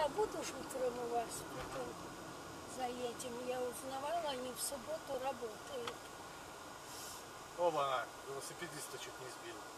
я буду ж утром у вас потом за этим. Я узнавала, они в субботу работают. Оба, велосипедиста чуть не сбил.